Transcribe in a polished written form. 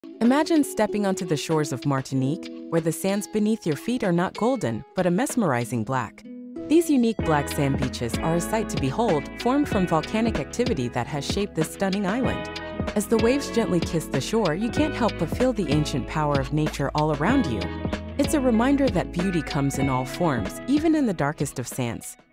Imagine stepping onto the shores of Martinique, where the sands beneath your feet are not golden, but a mesmerizing black. These unique black sand beaches are a sight to behold, formed from volcanic activity that has shaped this stunning island. As the waves gently kiss the shore, you can't help but feel the ancient power of nature all around you. It's a reminder that beauty comes in all forms, even in the darkest of sands.